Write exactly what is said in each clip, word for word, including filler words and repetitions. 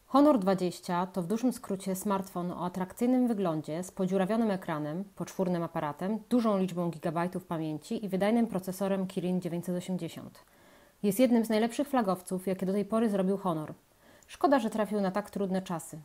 Honor dwadzieścia to w dużym skrócie smartfon o atrakcyjnym wyglądzie z podziurawionym ekranem, poczwórnym aparatem, dużą liczbą gigabajtów pamięci i wydajnym procesorem Kirin dziewięćset osiemdziesiąt. Jest jednym z najlepszych flagowców, jakie do tej pory zrobił Honor. Szkoda, że trafił na tak trudne czasy.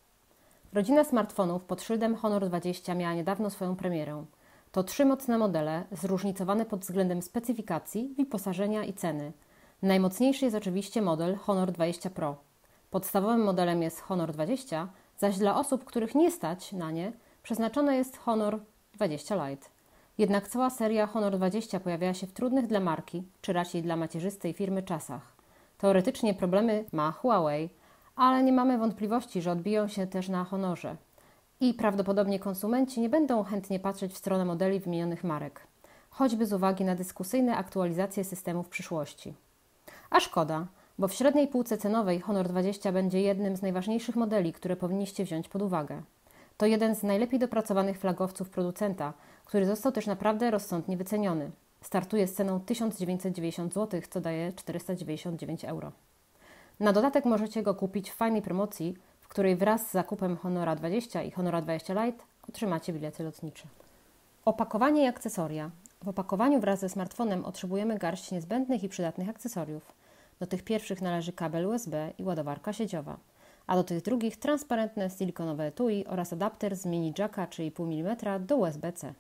Rodzina smartfonów pod szyldem Honor dwadzieścia miała niedawno swoją premierę. To trzy mocne modele, zróżnicowane pod względem specyfikacji, wyposażenia i ceny. Najmocniejszy jest oczywiście model Honor dwadzieścia Pro. Podstawowym modelem jest Honor dwadzieścia, zaś dla osób, których nie stać na nie, przeznaczone jest Honor dwadzieścia Lite. Jednak cała seria Honor dwadzieścia pojawiała się w trudnych dla marki, czy raczej dla macierzystej firmy czasach. Teoretycznie problemy ma Huawei, ale nie mamy wątpliwości, że odbiją się też na Honorze. I prawdopodobnie konsumenci nie będą chętnie patrzeć w stronę modeli wymienionych marek, choćby z uwagi na dyskusyjne aktualizacje systemu w przyszłości. A szkoda, bo w średniej półce cenowej Honor dwadzieścia będzie jednym z najważniejszych modeli, które powinniście wziąć pod uwagę. To jeden z najlepiej dopracowanych flagowców producenta, który został też naprawdę rozsądnie wyceniony. Startuje z ceną tysiąc dziewięćset dziewięćdziesiąt złotych, co daje czterysta dziewięćdziesiąt dziewięć euro. Na dodatek możecie go kupić w fajnej promocji, w której wraz z zakupem Honora dwadzieścia i Honora dwadzieścia Lite otrzymacie bilety lotnicze. Opakowanie i akcesoria. W opakowaniu wraz ze smartfonem otrzymujemy garść niezbędnych i przydatnych akcesoriów. Do tych pierwszych należy kabel U S B i ładowarka sieciowa, a do tych drugich transparentne silikonowe etui oraz adapter z mini jacka trzy i pół milimetra do U S B C.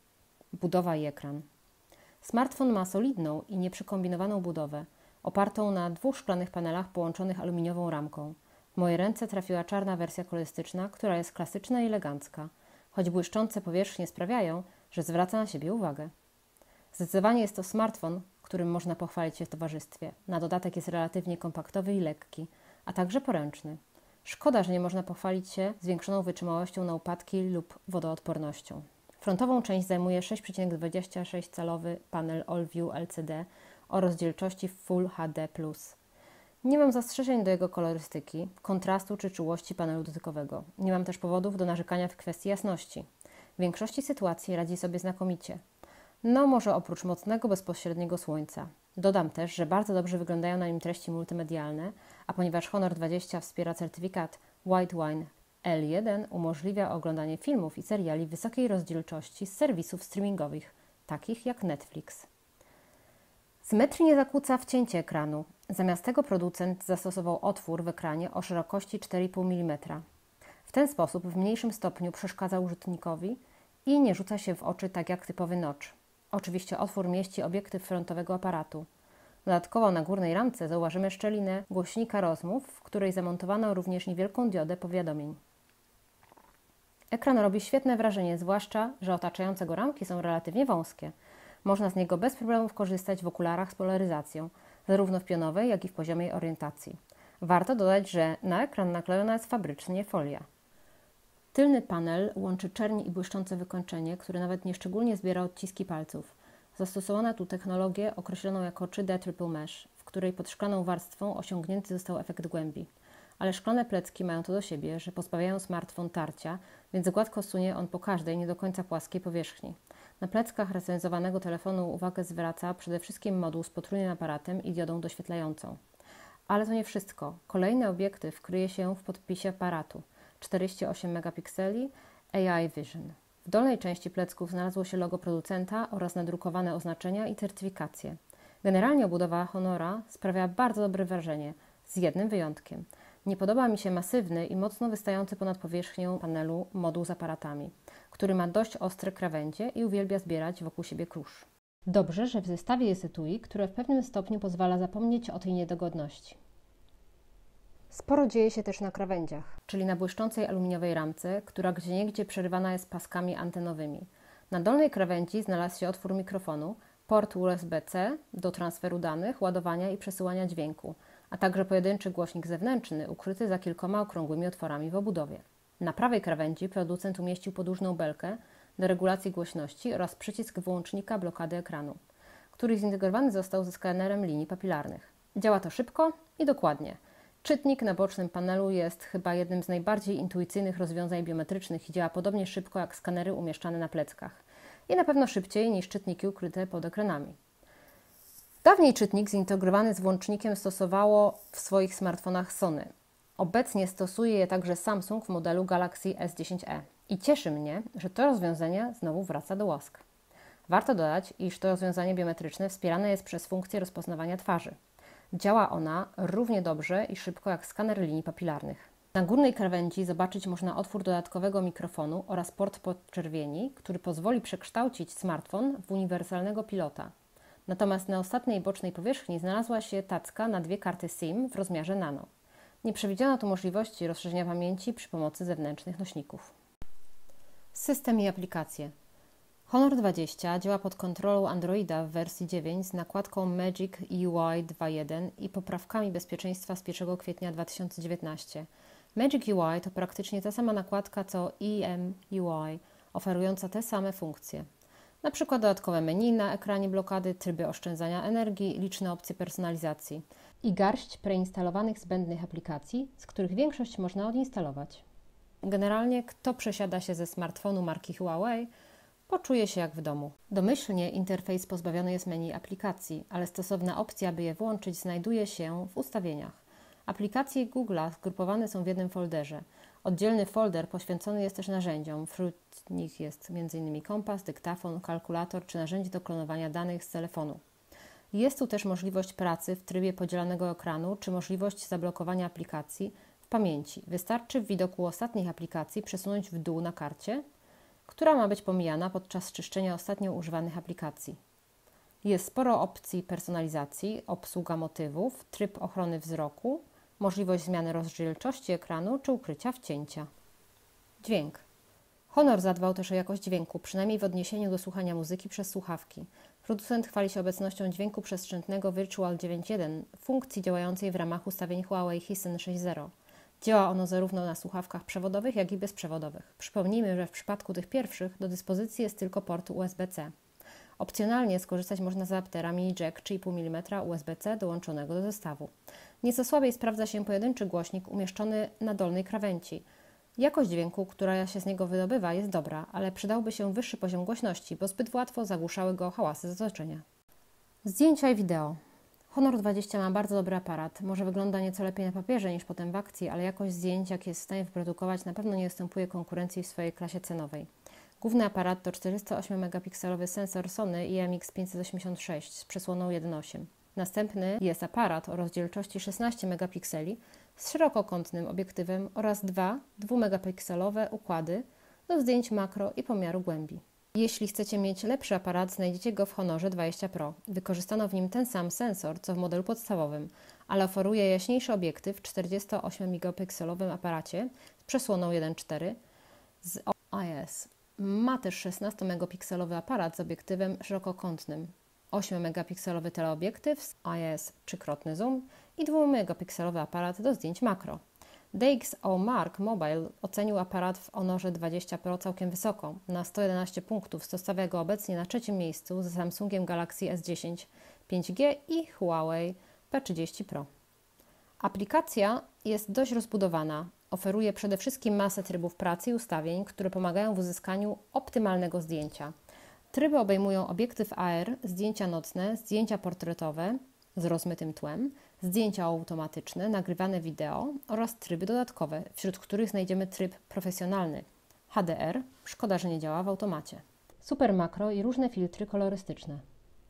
Budowa i ekran. Smartfon ma solidną i nieprzekombinowaną budowę, opartą na dwóch szklanych panelach połączonych aluminiową ramką. W moje ręce trafiła czarna wersja kolorystyczna, która jest klasyczna i elegancka, choć błyszczące powierzchnie sprawiają, że zwraca na siebie uwagę. Zdecydowanie jest to smartfon, którym można pochwalić się w towarzystwie. Na dodatek jest relatywnie kompaktowy i lekki, a także poręczny. Szkoda, że nie można pochwalić się zwiększoną wytrzymałością na upadki lub wodoodpornością. Frontową część zajmuje sześć przecinek dwadzieścia sześć calowy panel All-View L C D o rozdzielczości Full H D plus. Nie mam zastrzeżeń do jego kolorystyki, kontrastu czy czułości panelu dotykowego. Nie mam też powodów do narzekania w kwestii jasności. W większości sytuacji radzi sobie znakomicie. No może oprócz mocnego, bezpośredniego słońca. Dodam też, że bardzo dobrze wyglądają na nim treści multimedialne, a ponieważ Honor dwadzieścia wspiera certyfikat White Wine L jeden, umożliwia oglądanie filmów i seriali wysokiej rozdzielczości z serwisów streamingowych, takich jak Netflix. Symetrii nie zakłóca wcięcie ekranu. Zamiast tego producent zastosował otwór w ekranie o szerokości cztery i pół milimetra. W ten sposób w mniejszym stopniu przeszkadza użytnikowi i nie rzuca się w oczy tak jak typowy notch. Oczywiście otwór mieści obiektyw frontowego aparatu. Dodatkowo na górnej ramce zauważymy szczelinę głośnika rozmów, w której zamontowano również niewielką diodę powiadomień. Ekran robi świetne wrażenie, zwłaszcza że otaczające go ramki są relatywnie wąskie. Można z niego bez problemów korzystać w okularach z polaryzacją, zarówno w pionowej, jak i w poziomej orientacji. Warto dodać, że na ekran naklejona jest fabrycznie folia. Tylny panel łączy czerń i błyszczące wykończenie, które nawet nieszczególnie zbiera odciski palców. Zastosowano tu technologię określoną jako trzy D Triple Mesh, w której pod szklaną warstwą osiągnięty został efekt głębi. Ale szklane plecki mają to do siebie, że pozbawiają smartfon tarcia, więc gładko sunie on po każdej, nie do końca płaskiej powierzchni. Na pleckach recenzowanego telefonu uwagę zwraca przede wszystkim moduł z potrójnym aparatem i diodą doświetlającą. Ale to nie wszystko. Kolejny obiektyw kryje się w podpisie aparatu. czterdzieści osiem megapikseli A I Vision. W dolnej części plecków znalazło się logo producenta oraz nadrukowane oznaczenia i certyfikacje. Generalnie obudowa Honora sprawia bardzo dobre wrażenie, z jednym wyjątkiem. Nie podoba mi się masywny i mocno wystający ponad powierzchnię panelu moduł z aparatami, który ma dość ostre krawędzie i uwielbia zbierać wokół siebie kurz. Dobrze, że w zestawie jest etui, które w pewnym stopniu pozwala zapomnieć o tej niedogodności. Sporo dzieje się też na krawędziach, czyli na błyszczącej aluminiowej ramce, która gdzieniegdzie przerywana jest paskami antenowymi. Na dolnej krawędzi znalazł się otwór mikrofonu, port U S B C do transferu danych, ładowania i przesyłania dźwięku, a także pojedynczy głośnik zewnętrzny ukryty za kilkoma okrągłymi otworami w obudowie. Na prawej krawędzi producent umieścił podłużną belkę do regulacji głośności oraz przycisk wyłącznika blokady ekranu, który zintegrowany został ze skanerem linii papilarnych. Działa to szybko i dokładnie. Czytnik na bocznym panelu jest chyba jednym z najbardziej intuicyjnych rozwiązań biometrycznych i działa podobnie szybko jak skanery umieszczane na pleckach. I na pewno szybciej niż czytniki ukryte pod ekranami. Dawniej czytnik zintegrowany z włącznikiem stosowało w swoich smartfonach Sony, Obecnie stosuje je także Samsung w modelu Galaxy S dziesięć e i cieszy mnie, że to rozwiązanie znowu wraca do łask. Warto dodać, iż to rozwiązanie biometryczne wspierane jest przez funkcję rozpoznawania twarzy. Działa ona równie dobrze i szybko jak skaner linii papilarnych. Na górnej krawędzi zobaczyć można otwór dodatkowego mikrofonu oraz port podczerwieni, który pozwoli przekształcić smartfon w uniwersalnego pilota. Natomiast na ostatniej bocznej powierzchni znalazła się tacka na dwie karty SIM w rozmiarze nano. Nie przewidziano tu możliwości rozszerzenia pamięci przy pomocy zewnętrznych nośników. System i aplikacje. Honor dwadzieścia działa pod kontrolą Androida w wersji dziewięć z nakładką Magic U I dwa jeden i poprawkami bezpieczeństwa z pierwszego kwietnia dwa tysiące dziewiętnastego. Magic U I to praktycznie ta sama nakładka co E M U I, oferująca te same funkcje. Na przykład dodatkowe menu na ekranie blokady, tryby oszczędzania energii, liczne opcje personalizacji i garść preinstalowanych zbędnych aplikacji, z których większość można odinstalować. Generalnie kto przesiada się ze smartfonu marki Huawei, poczuje się jak w domu. Domyślnie interfejs pozbawiony jest menu aplikacji, ale stosowna opcja, by je włączyć, znajduje się w ustawieniach. Aplikacje Google'a zgrupowane są w jednym folderze. Oddzielny folder poświęcony jest też narzędziom. Wśród nich jest między innymi kompas, dyktafon, kalkulator czy narzędzie do klonowania danych z telefonu. Jest tu też możliwość pracy w trybie podzielanego ekranu czy możliwość zablokowania aplikacji w pamięci. Wystarczy w widoku ostatnich aplikacji przesunąć w dół na karcie, która ma być pomijana podczas czyszczenia ostatnio używanych aplikacji. Jest sporo opcji personalizacji, obsługa motywów, tryb ochrony wzroku, możliwość zmiany rozdzielczości ekranu czy ukrycia wcięcia. Dźwięk. Honor zadbał też o jakość dźwięku, przynajmniej w odniesieniu do słuchania muzyki przez słuchawki. Producent chwali się obecnością dźwięku przestrzętnego Virtual dziewięć jeden, funkcji działającej w ramach ustawień Huawei Hisense sześć zero. Działa ono zarówno na słuchawkach przewodowych, jak i bezprzewodowych. Przypomnijmy, że w przypadku tych pierwszych do dyspozycji jest tylko port U S B C. Opcjonalnie skorzystać można z adaptera mini jack trzy i pół milimetra U S B C dołączonego do zestawu. Nieco słabiej sprawdza się pojedynczy głośnik umieszczony na dolnej krawędzi. Jakość dźwięku, która się z niego wydobywa, jest dobra, ale przydałby się wyższy poziom głośności, bo zbyt łatwo zagłuszały go hałasy z otoczenia. Zdjęcia i wideo. Honor dwadzieścia ma bardzo dobry aparat. Może wygląda nieco lepiej na papierze niż potem w akcji, ale jakość zdjęć, jakie jest w stanie wyprodukować, na pewno nie ustępuje konkurencji w swojej klasie cenowej. Główny aparat to czterystaośmiomegapikselowy sensor Sony I M X pięćset osiemdziesiąt sześć z przesłoną jeden przecinek osiem. Następny jest aparat o rozdzielczości szesnaście megapikseli z szerokokątnym obiektywem oraz dwa dwumegapikselowe układy do zdjęć makro i pomiaru głębi. Jeśli chcecie mieć lepszy aparat, znajdziecie go w Honorze dwadzieścia Pro. Wykorzystano w nim ten sam sensor, co w modelu podstawowym, ale oferuje jaśniejszy obiektyw w czterdziestoośmiomegapikselowym aparacie z przesłoną jeden przecinek cztery z O I S. Ma też szesnastomegapikselowy aparat z obiektywem szerokokątnym, ośmiomegapikselowy teleobiektyw z O I S trzykrotny zoom i dwumegapikselowy aparat do zdjęć makro. D X O Mark Mobile ocenił aparat w Honorze dwadzieścia Pro całkiem wysoko, na sto jedenaście punktów, co stawia go obecnie na trzecim miejscu za Samsungiem Galaxy S dziesięć pięć G i Huawei P trzydzieści Pro. Aplikacja jest dość rozbudowana. Oferuje przede wszystkim masę trybów pracy i ustawień, które pomagają w uzyskaniu optymalnego zdjęcia. Tryby obejmują obiektyw A R, zdjęcia nocne, zdjęcia portretowe z rozmytym tłem, zdjęcia automatyczne, nagrywane wideo oraz tryby dodatkowe, wśród których znajdziemy tryb profesjonalny H D R, szkoda, że nie działa w automacie, super makro i różne filtry kolorystyczne.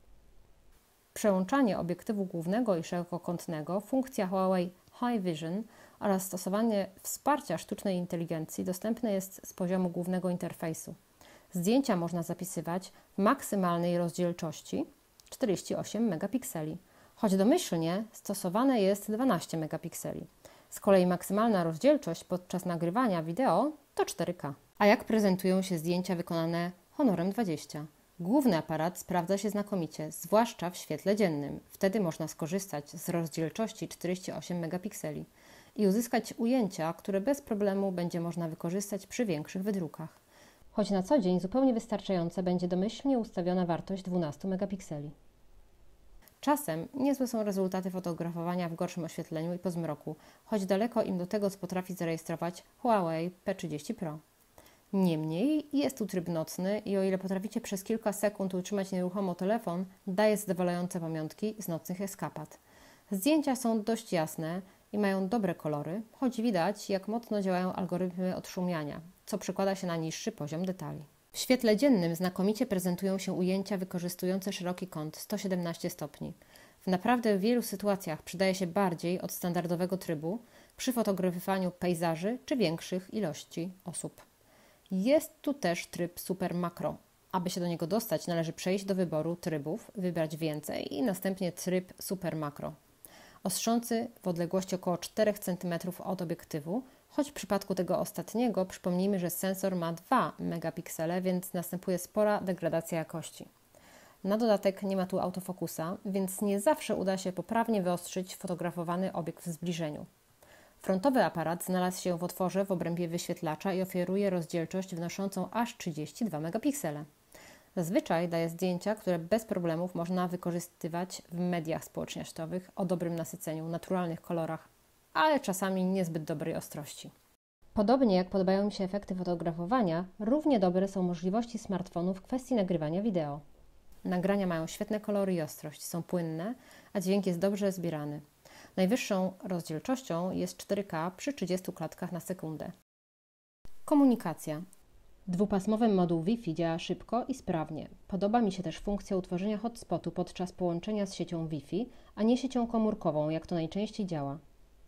Przełączanie obiektywu głównego i szerokokątnego, funkcja Huawei High Vision oraz stosowanie wsparcia sztucznej inteligencji dostępne jest z poziomu głównego interfejsu. Zdjęcia można zapisywać w maksymalnej rozdzielczości czterdzieści osiem megapikseli, choć domyślnie stosowane jest dwanaście megapikseli. Z kolei maksymalna rozdzielczość podczas nagrywania wideo to cztery K. A jak prezentują się zdjęcia wykonane Honorem dwadzieścia? Główny aparat sprawdza się znakomicie, zwłaszcza w świetle dziennym. Wtedy można skorzystać z rozdzielczości czterdzieści osiem megapikseli i uzyskać ujęcia, które bez problemu będzie można wykorzystać przy większych wydrukach. Choć na co dzień zupełnie wystarczająca będzie domyślnie ustawiona wartość dwanaście megapikseli. Czasem niezłe są rezultaty fotografowania w gorszym oświetleniu i po zmroku, choć daleko im do tego, co potrafi zarejestrować Huawei P trzydzieści Pro. Niemniej jest tu tryb nocny i o ile potraficie przez kilka sekund utrzymać nieruchomo telefon, daje zadowalające pamiątki z nocnych eskapad. Zdjęcia są dość jasne i mają dobre kolory, choć widać, jak mocno działają algorytmy odszumiania, co przekłada się na niższy poziom detali. W świetle dziennym znakomicie prezentują się ujęcia wykorzystujące szeroki kąt sto siedemnaście stopni. W naprawdę wielu sytuacjach przydaje się bardziej od standardowego trybu przy fotografowaniu pejzaży czy większych ilości osób. Jest tu też tryb super makro. Aby się do niego dostać, należy przejść do wyboru trybów, wybrać więcej i następnie tryb super makro. Ostrzący w odległości około czterech centymetrów od obiektywu, choć w przypadku tego ostatniego przypomnijmy, że sensor ma dwa megapiksele, więc następuje spora degradacja jakości. Na dodatek nie ma tu autofokusa, więc nie zawsze uda się poprawnie wyostrzyć fotografowany obiekt w zbliżeniu. Frontowy aparat znalazł się w otworze w obrębie wyświetlacza i oferuje rozdzielczość wynoszącą aż trzydzieści dwa megapiksele. Zazwyczaj daje zdjęcia, które bez problemów można wykorzystywać w mediach społecznościowych o dobrym nasyceniu, naturalnych kolorach, ale czasami niezbyt dobrej ostrości. Podobnie jak podobają mi się efekty fotografowania, równie dobre są możliwości smartfonu w kwestii nagrywania wideo. Nagrania mają świetne kolory i ostrość, są płynne, a dźwięk jest dobrze zbierany. Najwyższą rozdzielczością jest cztery K przy trzydziestu klatkach na sekundę. Komunikacja. Dwupasmowy moduł Wi-Fi działa szybko i sprawnie. Podoba mi się też funkcja utworzenia hotspotu podczas połączenia z siecią Wi-Fi, a nie siecią komórkową, jak to najczęściej działa.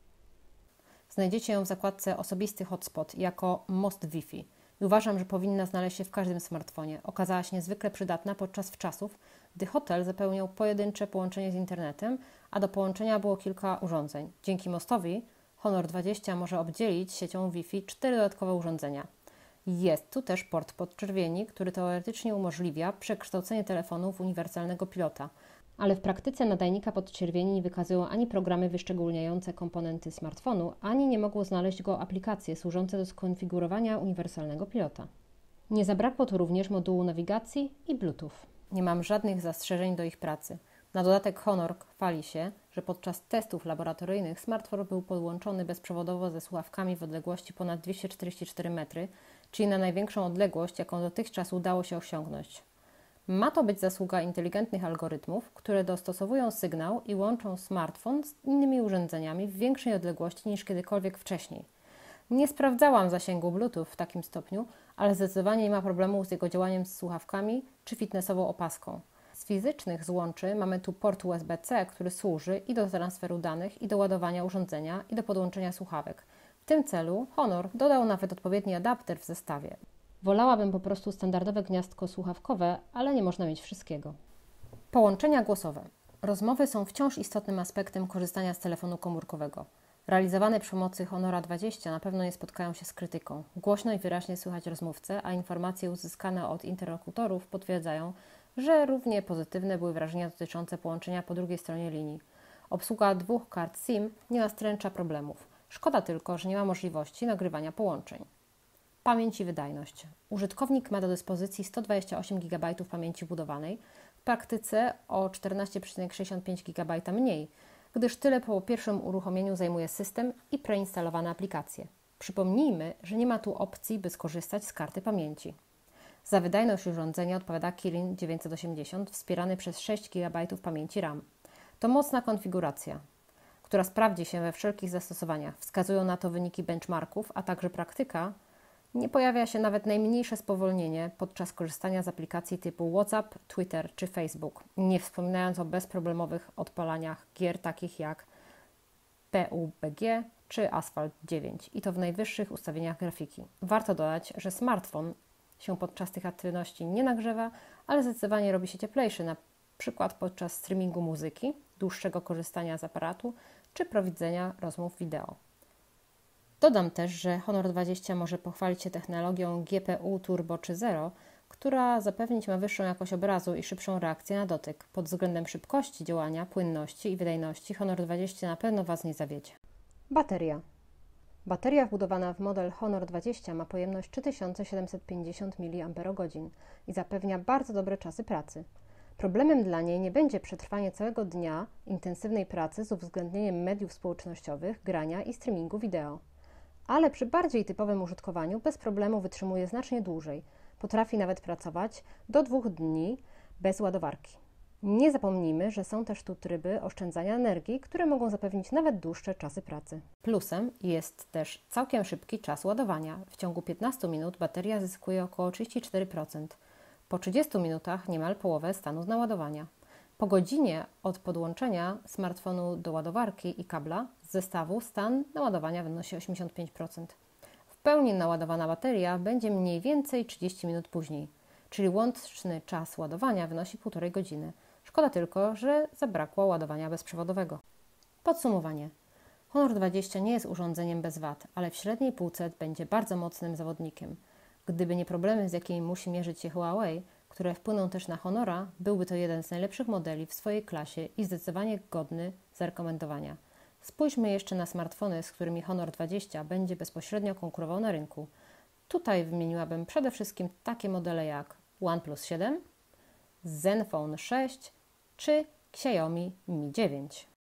Znajdziecie ją w zakładce Osobisty hotspot jako most Wi-Fi. I uważam, że powinna znaleźć się w każdym smartfonie. Okazała się niezwykle przydatna podczas czasów, gdy hotel zapełniał pojedyncze połączenie z internetem, a do połączenia było kilka urządzeń. Dzięki mostowi Honor dwadzieścia może obdzielić siecią Wi-Fi cztery dodatkowe urządzenia. Jest tu też port podczerwieni, który teoretycznie umożliwia przekształcenie telefonu w uniwersalnego pilota, ale w praktyce nadajnika podczerwieni nie wykazują ani programy wyszczególniające komponenty smartfonu, ani nie mogą znaleźć go aplikacje służące do skonfigurowania uniwersalnego pilota. Nie zabrakło tu również modułu nawigacji i Bluetooth. Nie mam żadnych zastrzeżeń do ich pracy. Na dodatek Honor chwali się, że podczas testów laboratoryjnych smartfon był podłączony bezprzewodowo ze słuchawkami w odległości ponad dwieście czterdzieści cztery metry, czyli na największą odległość, jaką dotychczas udało się osiągnąć. Ma to być zasługa inteligentnych algorytmów, które dostosowują sygnał i łączą smartfon z innymi urządzeniami w większej odległości niż kiedykolwiek wcześniej. Nie sprawdzałam zasięgu Bluetooth w takim stopniu, ale zdecydowanie nie ma problemu z jego działaniem z słuchawkami czy fitnessową opaską. Z fizycznych złączy mamy tu port U S B C, który służy i do transferu danych, i do ładowania urządzenia, i do podłączenia słuchawek. W tym celu Honor dodał nawet odpowiedni adapter w zestawie. Wolałabym po prostu standardowe gniazdko słuchawkowe, ale nie można mieć wszystkiego. Połączenia głosowe. Rozmowy są wciąż istotnym aspektem korzystania z telefonu komórkowego. Realizowane przy pomocy Honora dwadzieścia na pewno nie spotkają się z krytyką. Głośno i wyraźnie słychać rozmówcę, a informacje uzyskane od interlokutorów potwierdzają, że równie pozytywne były wrażenia dotyczące połączenia po drugiej stronie linii. Obsługa dwóch kart SIM nie nastręcza problemów. Szkoda tylko, że nie ma możliwości nagrywania połączeń. Pamięć i wydajność. Użytkownik ma do dyspozycji sto dwadzieścia osiem gigabajtów pamięci budowanej, w praktyce o czternaście przecinek sześćdziesiąt pięć gigabajta mniej, gdyż tyle po pierwszym uruchomieniu zajmuje system i preinstalowane aplikacje. Przypomnijmy, że nie ma tu opcji, by skorzystać z karty pamięci. Za wydajność urządzenia odpowiada Kirin dziewięćset osiemdziesiąt, wspierany przez sześć gigabajtów pamięci RAM. To mocna konfiguracja, która sprawdzi się we wszelkich zastosowaniach. Wskazują na to wyniki benchmarków, a także praktyka. Nie pojawia się nawet najmniejsze spowolnienie podczas korzystania z aplikacji typu WhatsApp, Twitter czy Facebook, nie wspominając o bezproblemowych odpalaniach gier takich jak P U B G czy Asphalt dziewięć i to w najwyższych ustawieniach grafiki. Warto dodać, że smartfon się podczas tych aktywności nie nagrzewa, ale zdecydowanie robi się cieplejszy, na przykład podczas streamingu muzyki, dłuższego korzystania z aparatu czy prowadzenia rozmów wideo. Dodam też, że Honor dwadzieścia może pochwalić się technologią G P U Turbo trzy zero, która zapewnić ma wyższą jakość obrazu i szybszą reakcję na dotyk. Pod względem szybkości działania, płynności i wydajności Honor dwadzieścia na pewno Was nie zawiedzie. Bateria. Bateria wbudowana w model Honor dwadzieścia ma pojemność trzy tysiące siedemset pięćdziesiąt miliamperogodzin i zapewnia bardzo dobre czasy pracy. Problemem dla niej nie będzie przetrwanie całego dnia intensywnej pracy z uwzględnieniem mediów społecznościowych, grania i streamingu wideo. Ale przy bardziej typowym użytkowaniu bez problemu wytrzymuje znacznie dłużej. Potrafi nawet pracować do dwóch dni bez ładowarki. Nie zapomnijmy, że są też tu tryby oszczędzania energii, które mogą zapewnić nawet dłuższe czasy pracy. Plusem jest też całkiem szybki czas ładowania. W ciągu piętnastu minut bateria zyskuje około trzydzieści cztery procent. Po trzydziestu minutach niemal połowę stanu naładowania. Po godzinie od podłączenia smartfonu do ładowarki i kabla z zestawu stan naładowania wynosi osiemdziesiąt pięć procent. W pełni naładowana bateria będzie mniej więcej trzydzieści minut później, czyli łączny czas ładowania wynosi półtorej godziny. Szkoda tylko, że zabrakło ładowania bezprzewodowego. Podsumowanie. Honor dwadzieścia nie jest urządzeniem bez wad, ale w średniej półce będzie bardzo mocnym zawodnikiem. Gdyby nie problemy, z jakimi musi mierzyć się Huawei, które wpłyną też na Honora, byłby to jeden z najlepszych modeli w swojej klasie i zdecydowanie godny zarekomendowania. Spójrzmy jeszcze na smartfony, z którymi Honor dwadzieścia będzie bezpośrednio konkurował na rynku. Tutaj wymieniłabym przede wszystkim takie modele jak OnePlus siedem, Zenfone sześć czy Xiaomi Mi dziewięć.